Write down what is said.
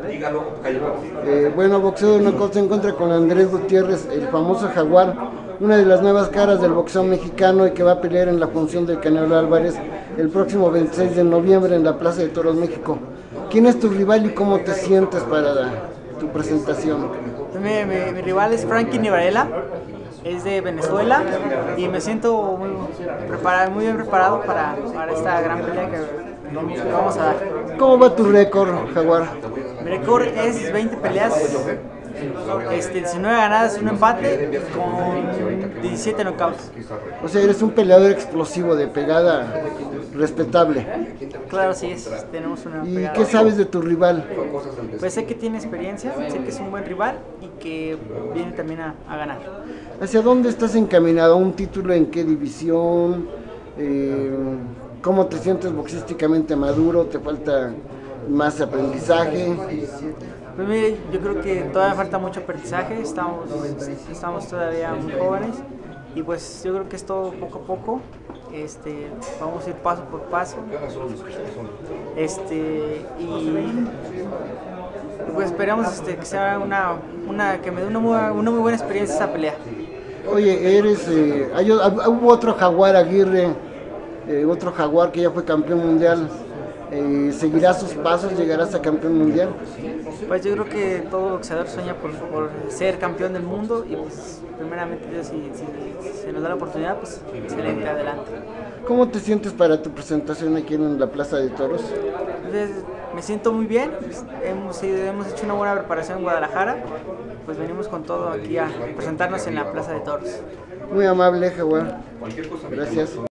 Bueno, boxeo de knockout se encuentra con Andrés Gutiérrez, el famoso Jaguar, una de las nuevas caras del boxeo mexicano y que va a pelear en la función del Canelo Álvarez el próximo 26 de noviembre en la Plaza de Toros, México. ¿Quién es tu rival y cómo te sientes para tu presentación? Mi rival es Frankie Varela, es de Venezuela y me siento muy bien preparado para esta gran pelea que vamos a dar. ¿Cómo va tu récord, Jaguar? Mi récord es 20 peleas, 19 ganadas, un empate con 17 knockouts. O sea, eres un peleador explosivo de pegada respetable. Claro, sí es, tenemos una ¿Y pegada. qué sabes de tu rival? Pues sé que tiene experiencia, sé que es un buen rival y que viene también a ganar. ¿Hacia dónde estás encaminado? ¿A un título en qué división? ¿Cómo te sientes boxísticamente maduro? ¿Te falta más aprendizaje? Pues mire, yo creo que todavía falta mucho aprendizaje, estamos todavía muy jóvenes y pues yo creo que es todo poco a poco, vamos a ir paso por paso, y pues esperamos que sea que me dé una muy buena experiencia esa pelea. Oye, hubo otro Jaguar Aguirre, otro Jaguar que ya fue campeón mundial. ¿Seguirás sus pasos? ¿Llegarás a campeón mundial? Pues yo creo que todo boxeador sueña por ser campeón del mundo y pues primeramente Dios, si se nos da la oportunidad, pues excelente, adelante. ¿Cómo te sientes para tu presentación aquí en la Plaza de Toros? Entonces, me siento muy bien, hemos hecho una buena preparación en Guadalajara, pues venimos con todo aquí a presentarnos en la Plaza de Toros. Muy amable, Jaguar. Gracias.